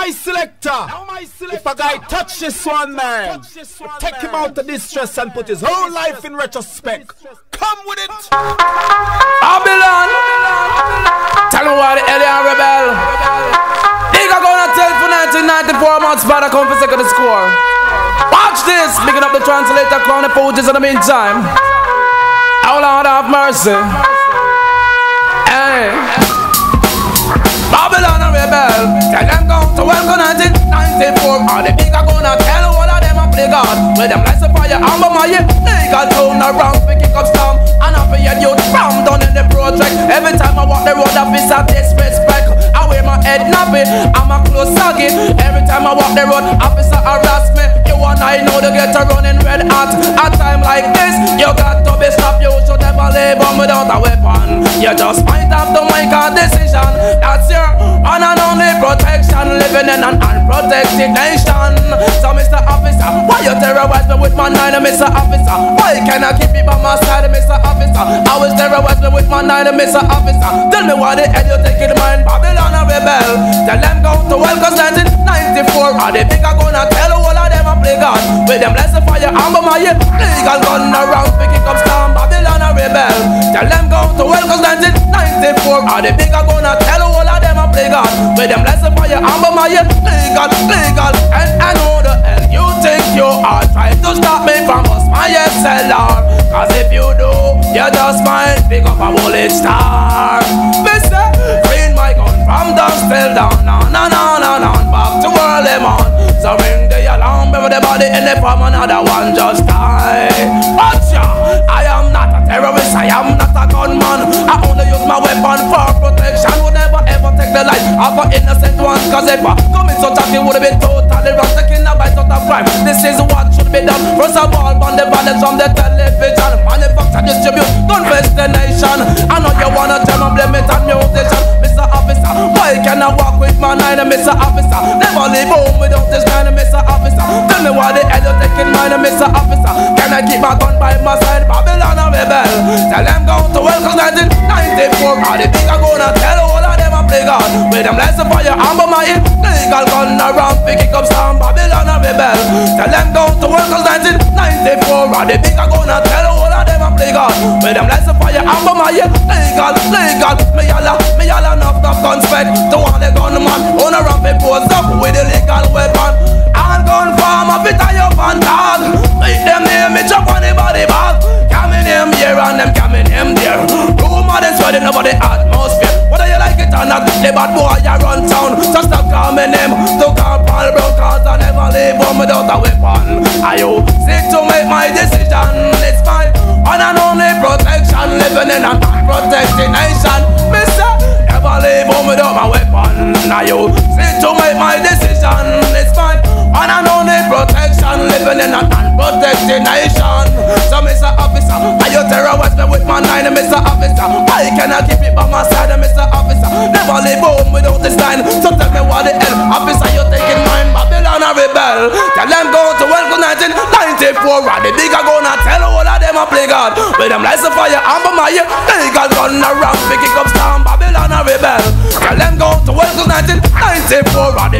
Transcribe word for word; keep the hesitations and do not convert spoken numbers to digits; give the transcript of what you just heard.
my selector. Now my selector. If a guy touch this one, man, we take him out of distress and put his whole life in retrospect. Come with it. Babylon. Tell me why the alien rebel. Nigga gonna tell for nineteen ninety-four months by the come for second score. Watch this. Picking up the translator, crown the pages in the meantime. Oh Lord have mercy. Hey. Babylon a rebel. Tell them go to welcome nineteen ninety-four. All the big are gonna tell all of them a play God. With them lights of fire, I'm a my legal tone around, we kick up storm. And I feel youth from down in the project. Every time I walk the road, I feel a disrespect. I wear my head nappy, I'm a close saggy. Every time I walk the road, officer harass me. You and I know to get a running red hot. A time like this, you got to be stopped. You should never live on without a weapon. You just might have to make a decision. That's your one and only protection. Living in an unprotected nation. So Mister Officer, why you terrorize me with my nine, Mister Officer? Why can't I keep you by my side, Mister Officer? I was terrorize me with my nine, Mister Officer. Tell me why the hell you taking mine? Babylon a rebel. Tell them go to well cause nineteen ninety-four. Are they think I'm gonna tell all of them a play God? With them blessed fire, I'm my legal gun around, picking up storm. Babylon a rebel. Tell them go to well cause nineteen ninety-four. Are they think I'm gonna tell all of them a play God? With them blessed fire, I'm my legal, legal. And I know the hell you think you are trying to stop me from bust my S L R. Cause if you do, you just might pick up a bullet star. Mister, green my gun from dusk till down. On and on and on, back to early morn. So ring the alarm, everybody in the farm, another one just die. Watch ya, I am not a terrorist, I am not a gunman. I only use my weapon for protection. Would never ever take the life of an innocent one. Cause if I come in such a thing would have been totally wrong. Taking a bite out of crime, this is what should be done. First of all, ban the violence from the television. Manufacture, distribute, confess the nation. I know you wanna tell me blame it on musician. Mister Officer, why can I walk with my nine, Mister Officer? Never leave home without this nine, Mister Officer. Tell me why the hell you taking mine, Mister Officer? Can I keep my gun by my side? Babylon a rebel. Tell them go to well cause nineteen ninety-four. All the big are gonna tell all of them a play God. With them lights of fire, I'm my legal gun around, picking up storm. Babylon a rebel. Tell them go to well cause nineteen ninety-four. All the big are gonna tell all of them a play God. With them lights of fire, I'm my legal, legal. Me yalla, me yalla enough, enough gun spec. To all the gunman, on a ramp it pose up with the legal weapon. All gun farm, a fit tie up and dog. Make them name me chop on the body bag. Coming him here and them coming him there. Rumor them spreading over the atmosphere. Whether you like it or not, the bad boy you run town. So stop calling him to call Paul Brown. Cause I never leave home without a weapon. I you seek to make my decision. It's my one and only protection. Living in an unprotected nation. Mister, never leave home without my weapon. I you seek to make my decision. It's my one and only protection. Living in an unprotected nation. So Mister Officer, are you terrorize me with my nine, Mister Officer? Why can I keep it by my side, Mister Officer? Never leave home without this line. So tell me what the hell, officer, you taking mine? Babylon a rebel. Tell them go to welcome nineteen ninety-four. And the big are gonna tell all of them a play God. With them lights of fire, I'm my legal gun around, picking up storm. Babylon a rebel. Tell them go to welcome nineteen ninety-four. And